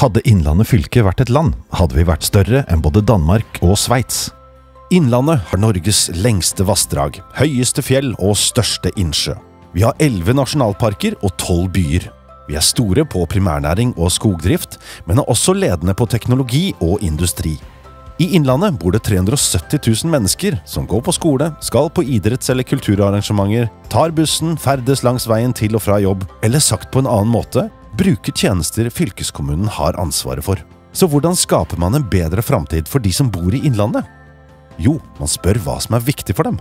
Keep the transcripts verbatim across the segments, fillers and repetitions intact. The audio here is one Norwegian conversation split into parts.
Hadde Innlandet fylke vært et land, hadde vi vært større enn både Danmark og Sveits. Innlandet har Norges lengste vassdrag, høyeste fjell og største innsjø. Vi har elleve nasjonalparker og tolv byer. Vi er store på primærnæring og skogdrift, men er også ledende på teknologi og industri. I Innlandet bor det tre hundre og sytti tusen mennesker som går på skole, skal på idretts- eller kulturarrangementer, tar bussen, ferdes langs veien til og fra jobb, eller sagt på en annen måte, bruker tjenester fylkeskommunen har ansvaret for. Så hvordan skaper man en bedre framtid for de som bor i Innlandet? Jo, man spør hva som er viktig for dem.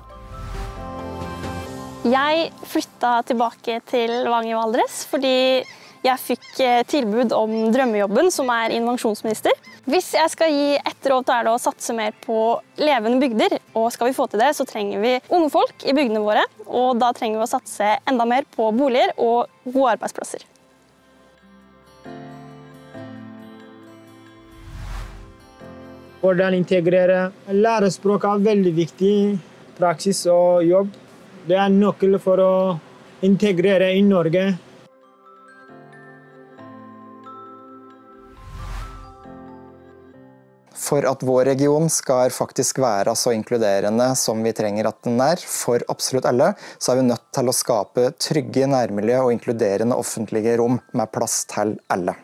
Jeg flyttet tilbake til Vang i Valdres fordi jeg fikk tilbud om drømmejobben som er innovasjonsminister. Hvis jeg skal gi ett råd, er det å satse mer på levende bygder. Og skal vi få til det, så trenger vi unge folk i bygdene våre. Og da trenger vi å satse enda mer på boliger og gode arbeidsplasser. Hvordan integrere lærespråk er veldig viktig, praksis og jobb. Det er nøkkel for å integrere i Norge. For at vår region skal faktisk være så inkluderende som vi trenger at den er, for absolutt alle, så er vi nødt til å skape trygge nærmiljø og inkluderende offentlige rom med plass til alle.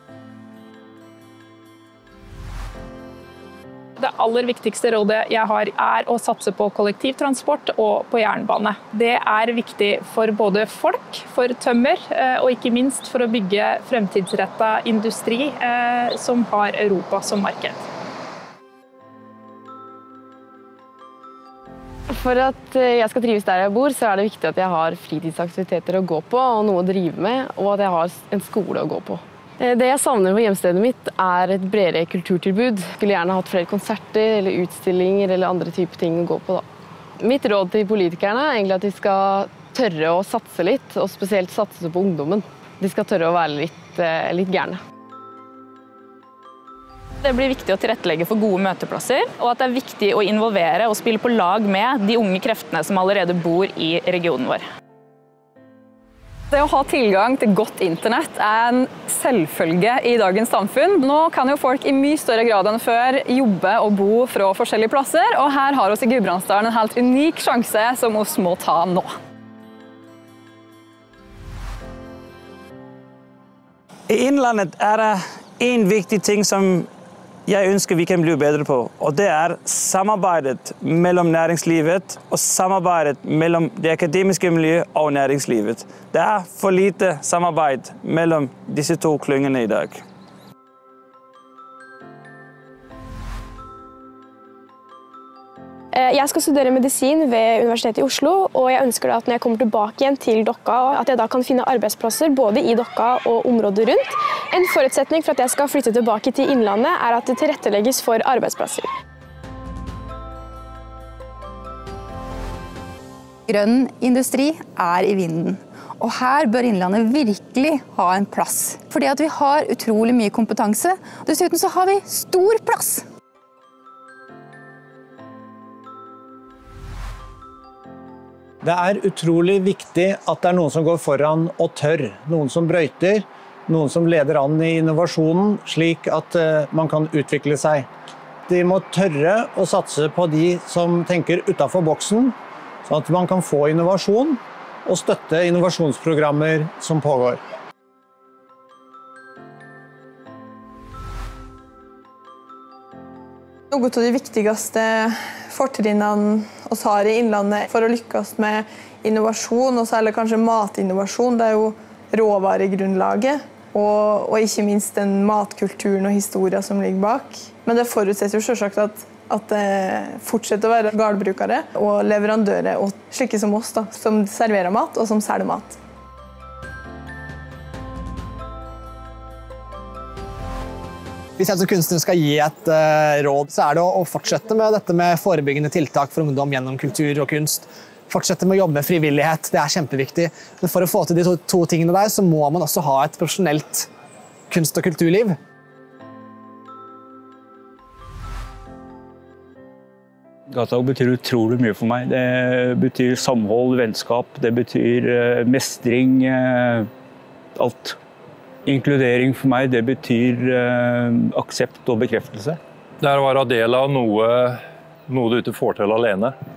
Det aller viktigste rådet jeg har er å satse på kollektivtransport og på jernbane. Det er viktig for både folk, for tømmer og ikke minst for å bygge fremtidsrettet industri som har Europa som marked. For at jeg skal trives der jeg bor, så er det viktig at jeg har fritidsaktiviteter å gå på og noe å drive med, og at jeg har en skole å gå på. Det jeg savner på hjemstedet mitt er et bredere kulturtilbud. Jeg skulle gjerne hatt flere konserter eller utstillinger eller andre typer ting å gå på. Da. Mitt råd til politikerne er egentlig at de skal tørre å satse litt, og spesielt satse på ungdommen. De skal tørre å være litt, litt gærne. Det blir viktig å tilrettelegge for gode møteplasser, og at det er viktig å involvere og spille på lag med de unge kreftene som allerede bor i regionen vår. Det å ha tilgang til godt internett er en selvfølge i dagens samfunn. Nå kan jo folk i mye større grad enn før jobbe og bo fra forskjellige plasser, og her har vi i Gudbrandsdalen en helt unik sjanse som vi må ta nå. I Innlandet er det en viktig ting som jeg ønsker vi kan bli bedre på, og det er samarbeidet mellom næringslivet og samarbeidet mellom det akademiske miljøet og næringslivet. Det er for lite samarbeid mellom disse to klyngene i dag. Jeg skal studere medisin ved Universitetet i Oslo, og jeg ønsker at når jeg kommer tilbake igjen til Dokka, at jeg da kan finne arbeidsplasser både i Dokka og området rundt. En forutsetning for at jeg skal flytte tilbake til Innlandet er at det tilrettelegges for arbeidsplasser. Grønn industri er i vinden, og her bør Innlandet virkelig ha en plass. Fordi at vi har utrolig mye kompetanse, og dessuten så har vi stor plass. Det er utrolig viktig at det er noen som går foran og tør, noen som brøyter, noen som leder an i innovasjonen, slik at man kan utvikle seg. De må tørre å satse på de som tenker utenfor boksen, så at man kan få innovasjon og støtte innovasjonsprogrammer som pågår. Noe av de viktigste fortrinnene vi har i Innlandet for å lykkes med innovasjon, og særlig kanskje matinnovasjon, det er jo råvaregrunnlaget, og, og ikke minst den matkulturen og historien som ligger bak. Men det forutsetter jo selvsagt at, at det fortsetter å være gårdbrukere og leverandører, og slike som oss, da, som serverer mat og som selger mat. Hvis jeg som kunstner skal gi et uh, råd, så er det å, å fortsette med dette med forebyggende tiltak for ungdom gjennom kultur og kunst. Fortsette med å jobbe med frivillighet, det er kjempeviktig. Men for å få til de to, to tingene der, så må man også ha et profesjonelt kunst- og kulturliv. Gatehag betyr utrolig mye for meg. Det betyr samhold, vennskap, det betyr uh, mestring, uh, alt. Inkludering for meg, det betyr eh, aksept og bekreftelse. Det er å være del av noe, noe du ikke får til alene.